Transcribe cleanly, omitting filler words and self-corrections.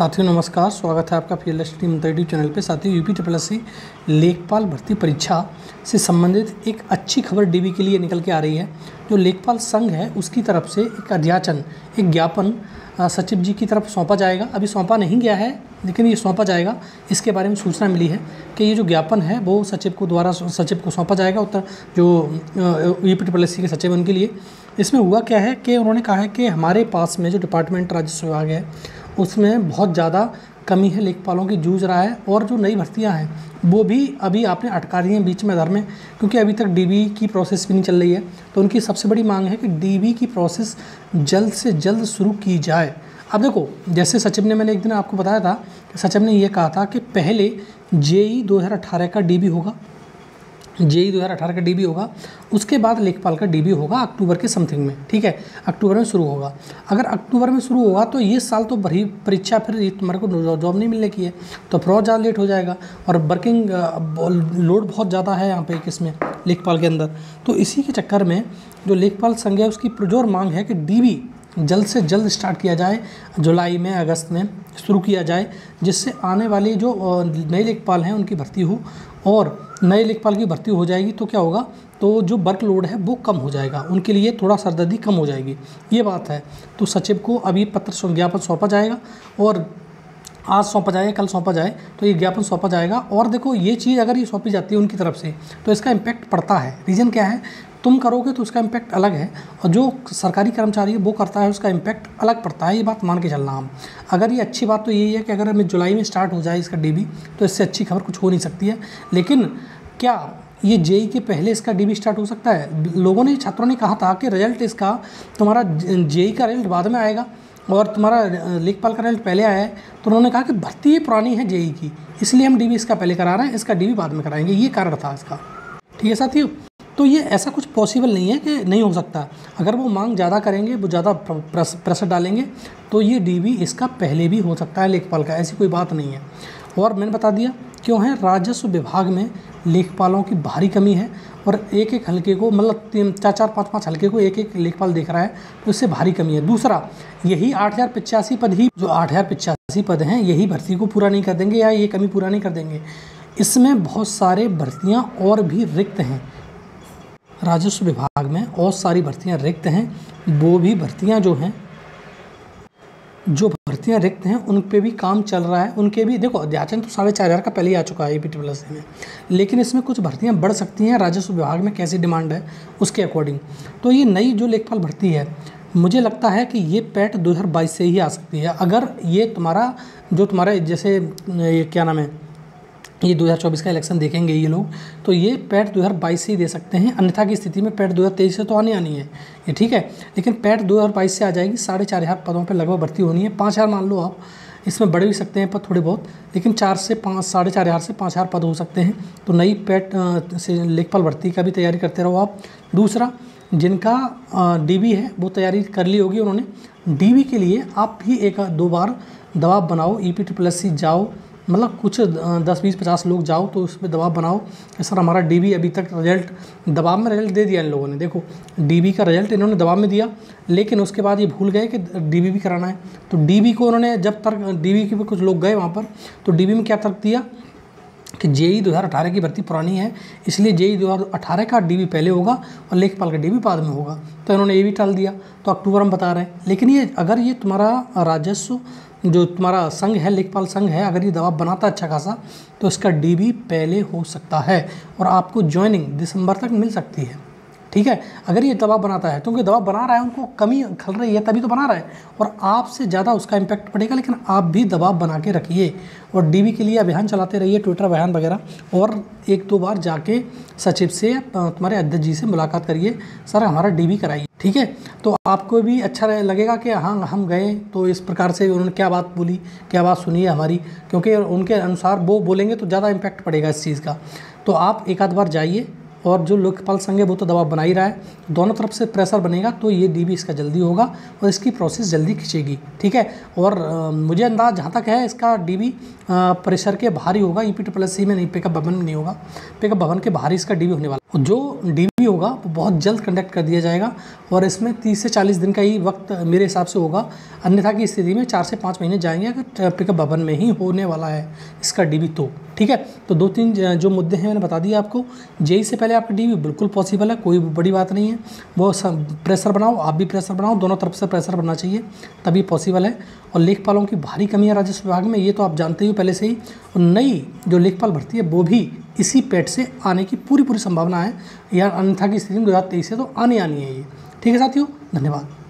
साथियों नमस्कार, स्वागत है आपका पीएलएस टीम यूट्यूब चैनल पे। साथियों यूपी लेखपाल भर्ती परीक्षा से संबंधित एक अच्छी खबर डीबी के लिए निकल के आ रही है। जो लेखपाल संघ है उसकी तरफ से एक अध्याचन, एक ज्ञापन सचिव जी की तरफ सौंपा जाएगा। अभी सौंपा नहीं गया है लेकिन ये सौंपा जाएगा। इसके बारे में सूचना मिली है कि ये जो ज्ञापन है वो सचिव को सौंपा जाएगा। उत्तर जो यूपी के सचिव उनके लिए इसमें हुआ क्या है कि उन्होंने कहा है कि हमारे पास में जो डिपार्टमेंट राजस्व विभाग है उसमें बहुत ज़्यादा कमी है, लेखपालों की जूझ रहा है। और जो नई भर्तियां हैं वो भी अभी आपने अटका रही हैं बीच में दर में, क्योंकि अभी तक डीबी की प्रोसेस भी नहीं चल रही है। तो उनकी सबसे बड़ी मांग है कि डीबी की प्रोसेस जल्द से जल्द शुरू की जाए। अब देखो, जैसे सचिव ने, मैंने एक दिन आपको बताया था कि सचिव ने ये कहा था कि पहले जेई 2018 का डीबी होगा, जेई 2018 का डीबी होगा, उसके बाद लेखपाल का डीबी होगा अक्टूबर के समथिंग में। ठीक है, अक्टूबर में शुरू होगा। अगर अक्टूबर में शुरू होगा तो ये साल तो भरी परीक्षा, फिर तुम्हारे को जॉब नहीं मिलने की है तो बहुत ज़्यादा लेट हो जाएगा। और वर्किंग लोड बहुत ज़्यादा है यहाँ पे किसमें, लेखपाल के अंदर। तो इसी के चक्कर में जो लेखपाल संघ है उसकी पुरजोर मांग है कि डीबी जल्द से जल्द स्टार्ट किया जाए, जुलाई में अगस्त में शुरू किया जाए, जिससे आने वाले जो नए लेखपाल हैं उनकी भर्ती हो। और नए लेखपाल की भर्ती हो जाएगी तो क्या होगा, तो जो वर्कलोड है वो कम हो जाएगा, उनके लिए थोड़ा सरदर्दी कम हो जाएगी, ये बात है। तो सचिव को अभी पत्र ज्ञापन सौंपा जाएगा और आज सौंपा जाए, कल सौंपा जाए तो ये ज्ञापन सौंपा जाएगा। और देखो, ये चीज़ अगर ये सौंपी जाती है उनकी तरफ से तो इसका इम्पैक्ट पड़ता है। रीज़न क्या है, तुम करोगे तो उसका इम्पैक्ट अलग है और जो सरकारी कर्मचारी है वो करता है उसका इम्पैक्ट अलग पड़ता है। ये बात मान के चलना हम। अगर ये अच्छी बात तो यही है कि अगर हमें जुलाई में स्टार्ट हो जाए इसका डीबी तो इससे अच्छी खबर कुछ हो नहीं सकती है। लेकिन क्या ये जेई के पहले इसका डीबी स्टार्ट हो सकता है? लोगों ने, छात्रों ने कहा था कि रिजल्ट इसका, तुम्हारा जेई का रिजल्ट बाद में आएगा और तुम्हारा लेखपाल का रिजल्ट पहले आया है। तो उन्होंने कहा कि भर्ती पुरानी है जेई की, इसलिए हम डीबी इसका पहले करा रहे हैं, इसका डीबी बाद में कराएंगे। ये कारण था इसका। ठीक है साथियों, तो ये ऐसा कुछ पॉसिबल नहीं है कि नहीं हो सकता। अगर वो मांग ज़्यादा करेंगे, वो ज़्यादा प्रेशर डालेंगे तो ये डीबी इसका पहले भी हो सकता है लेखपाल का, ऐसी कोई बात नहीं है। और मैंने बता दिया क्यों है, राजस्व विभाग में लेखपालों की भारी कमी है और एक एक हल्के को, मतलब 4-4, 5-5 हल्के को एक एक लेखपाल देख रहा है, तो इससे भारी कमी है। दूसरा, यही 8085 पद ही, जो 8085 पद हैं, यही भर्ती को पूरा नहीं कर देंगे या ये कमी पूरा नहीं कर देंगे। इसमें बहुत सारे भर्तियाँ और भी रिक्त हैं, राजस्व विभाग में और सारी भर्तियां रिक्त हैं। वो भी भर्तियां जो हैं, जो भर्तियां रिक्त हैं उन पे भी काम चल रहा है। उनके भी देखो, अध्याचन तो 4500 का पहले ही आ चुका है यूपी में, लेकिन इसमें कुछ भर्तियां बढ़ सकती हैं राजस्व विभाग में, कैसी डिमांड है उसके अकॉर्डिंग। तो ये नई जो लेखपाल भर्ती है, मुझे लगता है कि ये पैट 2022 से ही आ सकती है। अगर ये तुम्हारा जैसे ये क्या नाम है, ये 2024 का इलेक्शन देखेंगे ये लोग, तो ये पैट 2022 से ही दे सकते हैं। अन्यथा की स्थिति में पैट 2023 से तो आनी है ये, ठीक है। लेकिन पैट 2022 से आ जाएगी। 4500 पदों पे लगभग भर्ती होनी है। 5000 मान लो आप, इसमें बढ़ भी सकते हैं पद थोड़े बहुत, लेकिन 4 से 5, 4500 से 5000 पद हो सकते हैं। तो नई पैट से लेखपाल भर्ती का भी तैयारी करते रहो आप। दूसरा, जिनका डीबी है वो तैयारी कर ली होगी उन्होंने, डीबी के लिए आप भी 1-2 बार दबाव बनाओ, यूपी जाओ, मतलब कुछ 10-20-50 लोग जाओ तो उस पर दबाव बनाओ कि सर हमारा डीबी अभी तक रिजल्ट, दबाव में रिजल्ट दे दिया इन लोगों ने। देखो, डीबी का रिजल्ट इन्होंने दबाव में दिया, लेकिन उसके बाद ये भूल गए कि डीबी भी कराना है। तो डीबी को उन्होंने, जब तक डीबी के कुछ लोग गए वहाँ पर, तो डीबी में क्या तर्क दिया कि जेई 2018 की भर्ती पुरानी है, इसलिए जेई 2018 का डीबी पहले होगा और लेखपाल का डीबी बाद में होगा। तो इन्होंने ये भी टाल दिया। तो अक्टूबर में बता रहे हैं। लेकिन ये, अगर ये तुम्हारा राजस्व जो तुम्हारा संघ है, लेखपाल संघ है, अगर ये दबाव बनाता है अच्छा खासा, तो इसका डीबी पहले हो सकता है और आपको ज्वाइनिंग दिसंबर तक मिल सकती है। ठीक है, अगर ये दबाव बनाता है, क्योंकि दबाव बना रहा है, उनको कमी खल रही है तभी तो बना रहा है, और आपसे ज़्यादा उसका इम्पैक्ट पड़ेगा। लेकिन आप भी दबाव बना के रखिए और डीबी के लिए अभियान चलाते रहिए, ट्विटर अभियान वगैरह, और 1-2 बार जाके सचिव से, तुम्हारे अध्यक्ष जी से मुलाकात करिए, सर हमारा डीबी कराइए। ठीक है, तो आपको भी अच्छा लगेगा कि हाँ, हम गए तो इस प्रकार से उन्होंने क्या बात बोली, क्या बात सुनी है हमारी, क्योंकि उनके अनुसार वो बोलेंगे तो ज़्यादा इम्पैक्ट पड़ेगा इस चीज़ का। तो आप 1-आध बार जाइए, और जो लेखपाल संघ है वो तो दबाव बना ही रहा है, दोनों तरफ से प्रेशर बनेगा तो ये डीबी इसका जल्दी होगा और इसकी प्रोसेस जल्दी खींचेगी। ठीक है, और मुझे अंदाज़ जहाँ तक है, इसका डीबी प्रेशर के बाहर ही होगा, यूपी में नहीं, पिकअप भवन में नहीं होगा। पिकअप भवन के बाहर ही इसका डीबी होने वाला। जो डीबी होगा वो बहुत जल्द कंडक्ट कर दिया जाएगा और इसमें 30 से 40 दिन का ही वक्त मेरे हिसाब से होगा। अन्यथा की स्थिति में 4 से 5 महीने जाएंगे अगर पिकअप भवन में ही होने वाला है इसका डीबी तो। ठीक है, तो 2-3 जो मुद्दे हैं मैंने बता दिए आपको। जेई से पहले आपका डीबी बिल्कुल पॉसिबल है, कोई बड़ी बात नहीं है। वो प्रेशर बनाओ, आप भी प्रेशर बनाओ, दोनों तरफ से प्रेशर बनना चाहिए तभी पॉसिबल है। और लेखपालों की भारी कमी है राजस्व विभाग में, ये तो आप जानते ही हो पहले से ही। और नई जो लेखपाल भर्ती है वो भी इसी पेट से आने की पूरी संभावना है, या अन्यथा की स्थिति में 2023 से तो आनी है ये। ठीक है साथियों, धन्यवाद।